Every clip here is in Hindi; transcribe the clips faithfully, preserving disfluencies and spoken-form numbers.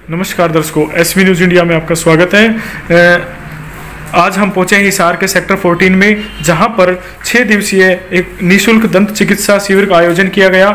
नमस्कार दर्शकों, एसवी न्यूज़ इंडिया में आपका स्वागत है। आज हम पहुंचे हैं हिसार के सेक्टर चौदह में, जहां पर छह दिवसीय एक निःशुल्क दंत चिकित्सा शिविर का आयोजन किया गया।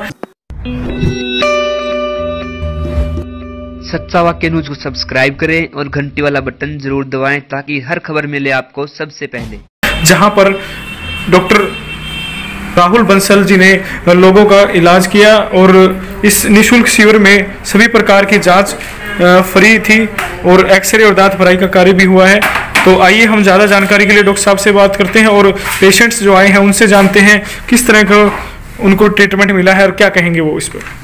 सच्चा वाक्य न्यूज को सब्सक्राइब करें और घंटी वाला बटन जरूर दबाएं ताकि हर खबर मिले आपको सबसे पहले। जहां पर डॉक्टर राहुल बंसल जी ने लोगों का इलाज किया और इस निःशुल्क शिविर में सभी प्रकार की जांच फ्री थी और एक्सरे और दांत भराई का कार्य भी हुआ है। तो आइए हम ज़्यादा जानकारी के लिए डॉक्टर साहब से बात करते हैं और पेशेंट्स जो आए हैं उनसे जानते हैं किस तरह का उनको ट्रीटमेंट मिला है और क्या कहेंगे वो इस पर।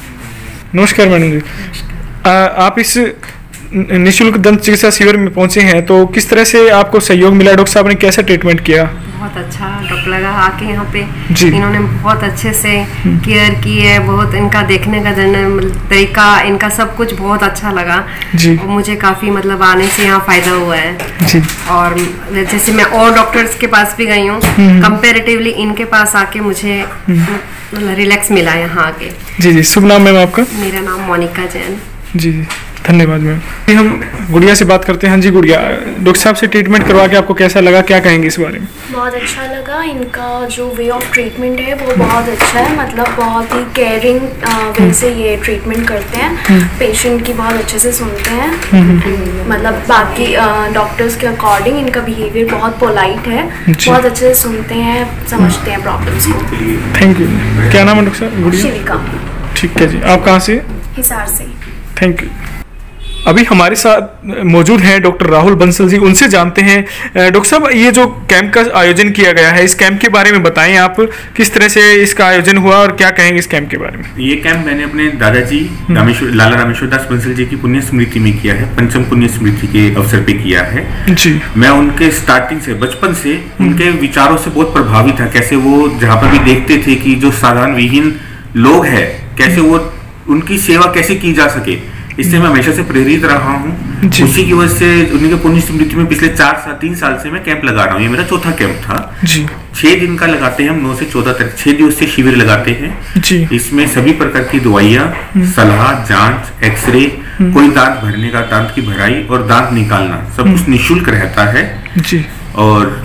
नमस्कार मैडम जी, आ, आप इस निःशुल्क दंत चिकित्सा शिविर में पहुंचे हैं, तो किस तरह से आपको सहयोग मिला? डॉक्टर साहब ने कैसा ट्रीटमेंट किया? बहुत अच्छा डॉक्टर लगा आके यहाँ पे, इन्होंने बहुत अच्छे से केयर की है। बहुत इनका देखने का तरीका, इनका सब कुछ बहुत अच्छा लगा जी। और मुझे काफ़ी मतलब आने से यहाँ फ़ायदा हुआ है जी। और जैसे मैं और डॉक्टर्स के पास भी गई हूँ, कंपेरेटिवली इनके पास आके मुझे रिलैक्स मिला यहाँ आके। जी जी, शुभ नाम मैम आपका? मेरा नाम मोनिका जैन। जी जी, धन्यवाद मैम। हम गुड़िया से बात करते हैं। हाँ जी गुड़िया, डॉक्टर साहब से ट्रीटमेंट करवा के आपको कैसा लगा, क्या कहेंगे इस बारे में? बहुत अच्छा लगा। इनका जो वे ऑफ ट्रीटमेंट है वो बहुत अच्छा है, मतलब बहुत ही केयरिंग वे से ये ट्रीटमेंट करते हैं। पेशेंट की बहुत अच्छे से सुनते हैं, मतलब बाकी डॉक्टर्स के अकॉर्डिंग इनका बिहेवियर बहुत पोलाइट है, बहुत अच्छे से सुनते हैं, समझते हैं प्रॉब्लम्स को। Thank you. क्या नाम है डॉक्टर साहब? गुड़िया। शिविका। ठीक है जी, आप कहाँ से? हिसार से। Thank you. अभी हमारे साथ मौजूद हैं डॉक्टर राहुल बंसल जी, उनसे जानते हैं। डॉक्टर साहब, ये जो कैंप का आयोजन किया गया है, इस कैंप के बारे में बताएं आप, किस तरह से इसका आयोजन हुआ और क्या कहेंगे इस कैंप के बारे में? ये कैंप मैंने अपने दादाजी रामेश्वर लाला रामेश्वर दास बंसल जी की पुण्य स्मृति में किया है, पंचम पुण्य स्मृति के अवसर पे किया है जी। मैं उनके स्टार्टिंग से, बचपन से उनके विचारों से बहुत प्रभावित था। कैसे वो जहाँ पर भी देखते थे कि जो साधारण विहीन लोग है, कैसे वो उनकी सेवा कैसे की जा सके, इससे मैं हमेशा से प्रेरित रहा हूँ। उसी की वजह से उनके पुण्य स्मृति में पिछले चार साल तीन साल से मैं कैंप लगा रहा हूँ। ये मेरा चौथा कैंप था जी। छह दिन का लगाते हैं हम, नौ से चौदह तक छह दिवसीय शिविर लगाते हैं जी। इसमें सभी प्रकार की दवाइयाँ, सलाह, जांच, एक्सरे, कोई दांत भरने का, दांत की भराई और दांत निकालना, सब कुछ निःशुल्क रहता है जी। और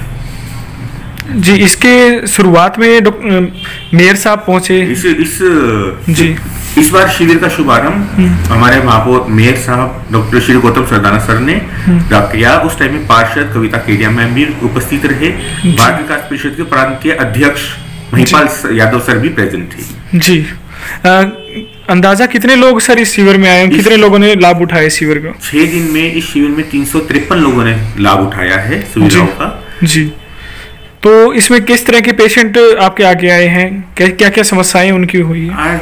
जी, इसके शुरुआत में मेयर साहब पहुंचे इस इस जी इस बार शिविर का शुभारंभ हमारे महापौर मेयर साहब डॉक्टर श्री गौतम सरदाना सर ने किया। उस टाइम में पार्षद कविता केडिया मैम भी उपस्थित रहे। भारत विकास परिषद के प्रांतीय अध्यक्ष महिपाल यादव सर भी प्रेजेंट थे जी। आ, अंदाजा कितने लोग सर इस शिविर में आए, कितने लोगों ने लाभ उठाया इस शिविर का? छह दिन में इस शिविर में तीन सौ तिरपन लोगों ने लाभ उठाया है सुविधाओं का जी। तो इसमें किस तरह के पेशेंट आपके आगे आए हैं, क्या क्या, क्या समस्याएं उनकी हुई है?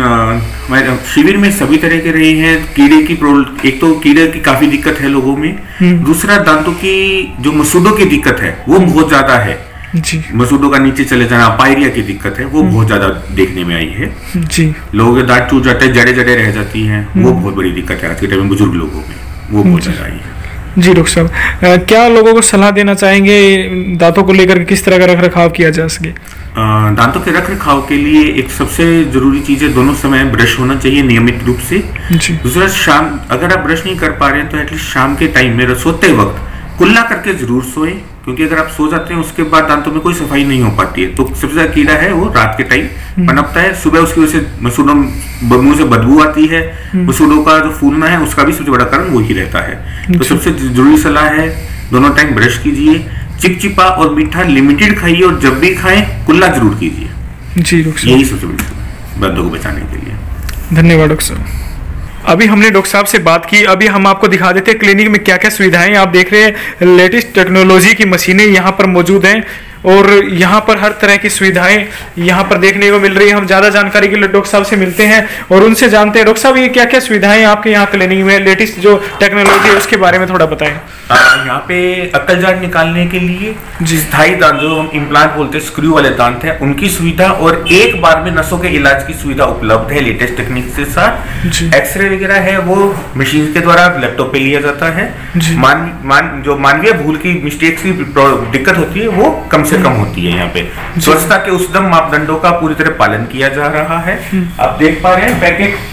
शिविर में सभी तरह के रहे हैं। कीड़े की प्रॉब्लम, एक तो कीड़े की काफी दिक्कत है लोगों में, दूसरा दांतों की जो मसूदों की दिक्कत है वो बहुत ज्यादा है जी। मसूदों का नीचे चले जाना, पायरिया की दिक्कत है, वो बहुत ज्यादा देखने में आई है जी। लोगों के दांत टूट जाते हैं, जड़े जड़े रह जाती हैं, वो बहुत बड़ी दिक्कत है आज के टाइम में बुजुर्ग लोगों में, वो बहुत ज्यादा आई है जी। डॉक्टर साहब, क्या लोगों को सलाह देना चाहेंगे दांतों को लेकर किस तरह का रख रखाव किया जा सके? दांतों के रख रखाव के लिए एक सबसे जरूरी चीज है, दोनों समय ब्रश होना चाहिए नियमित रूप से जी। दूसरा, शाम अगर आप ब्रश नहीं कर पा रहे हैं तो एटलीस्ट शाम के टाइम में सोते वक्त कुल्ला करके जरूर सोए, क्योंकि अगर आप सो जाते हैं उसके बाद दांतों में कोई सफाई नहीं हो पाती है। तो सबसे ज्यादा कीड़ा है वो रात के टाइम पनपता है, सुबह उसकी वजह से मसूड़ों मुंह से बदबू आती है, मसूड़ों का जो फूलना है उसका भी सबसे बड़ा कारण वही रहता है। तो सबसे जरूरी सलाह है, दोनों टाइम ब्रश कीजिए, चिपचिपा और मीठा लिमिटेड खाइए और जब भी खाएं कुल्ला जरूर कीजिए जी। यही सबसे बड़ी दांतों को बचाने के लिए। धन्यवाद डॉक्टर साहब। अभी हमने डॉक्टर साहब से बात की, अभी हम आपको दिखा देते हैं क्लिनिक में क्या क्या सुविधाएं। आप देख रहे हैं लेटेस्ट टेक्नोलॉजी की मशीनें यहाँ पर मौजूद हैं और यहाँ पर हर तरह की सुविधाएं यहाँ पर देखने को मिल रही है। हम ज़्यादा जानकारी के लिए डॉक्टर साहब से मिलते हैं और उनसे जानते हैं। डॉक्टर साहब, ये क्या क्या सुविधाएं आपके यहाँ क्लिनिक में, लेटेस्ट जो टेक्नोलॉजी है उसके बारे में थोड़ा बताएं। यहाँ पे अक्कल जांच निकालने के लिए स्थायी दांत, जो हम इम्प्लांट बोलते हैं, स्क्रू वाले दांत है, उनकी सुविधा और एक बार में नसों के इलाज की सुविधा उपलब्ध है लेटेस्ट टेक्निक के साथ। एक्सरे वगैरह है वो मशीन के द्वारा लैपटॉप पे लिया जाता है। मान मान जो मानवीय भूल की, मिस्टेक्स की दिक्कत होती है वो कम से कम होती है। यहाँ पे स्वच्छता के उच्चतम मापदंडों का पूरी तरह पालन किया जा रहा है। आप देख पा रहे हैं पैकेट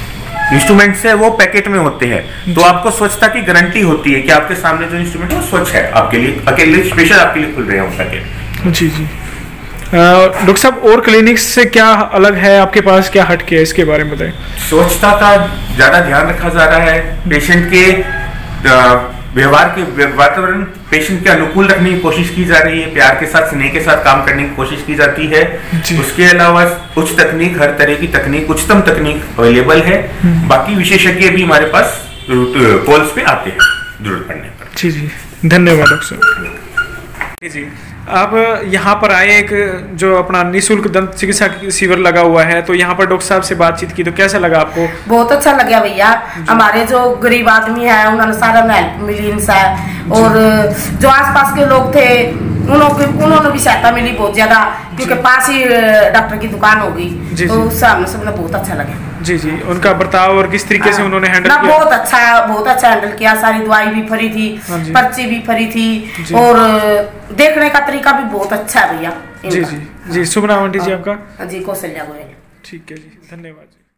इंस्ट्रूमेंट्स है वो पैकेट में होते हैं, तो आपको स्वच्छता की गारंटी होती है कि आपके सामने जो इंस्ट्रूमेंट है वो स्वच्छ है, आपके लिए अकेले स्पेशल आपके लिए खुल रहे हैं वो पैकेट। जी जी डॉक्टर साहब, और क्लिनिक्स से क्या अलग है आपके पास, क्या हट के है, इसके बारे में बताएं। स्वच्छता का ज्यादा ध्यान रखा जा रहा है, पेशेंट के व्यवहार के वातावरण पेशेंट के अनुकूल रखने की कोशिश की जा रही है, प्यार के साथ स्नेह के साथ काम करने की कोशिश की जाती है। उसके अलावा उच्च तकनीक, हर तरह की तकनीक, उच्चतम तकनीक अवेलेबल है। बाकी विशेषज्ञ भी हमारे पास कॉल्स पे आते हैं जरूरत पड़ने पर। जी जी धन्यवाद डॉक्टर साहब। जी आप यहाँ पर आए, एक जो अपना निःशुल्क दंत चिकित्सा शिविर लगा हुआ है, तो यहाँ पर डॉक्टर साहब से बातचीत की तो कैसा लगा आपको? बहुत अच्छा लगा भैया, हमारे जो गरीब आदमी है उन्होंने सारा हेल्प मिली इनसे, और जो आसपास के लोग थे उन्होंने उन्होंने भी सहायता मिली बहुत ज्यादा, क्योंकि पास ही डॉक्टर की दुकान होगी, तो उस हिसाब से सबने बहुत अच्छा लगा। जी जी उनका बर्ताव और किस तरीके से उन्होंने हैंडल किया? बहुत अच्छा बहुत अच्छा हैंडल किया, सारी दवाई भी फ्री थी, पर्ची भी फ्री थी, और देखने का तरीका भी बहुत अच्छा है भैया। जी जी जी शुभ नाम आंटी जी आपका? जी कौशल्या गोयल। ठीक है जी धन्यवाद जी।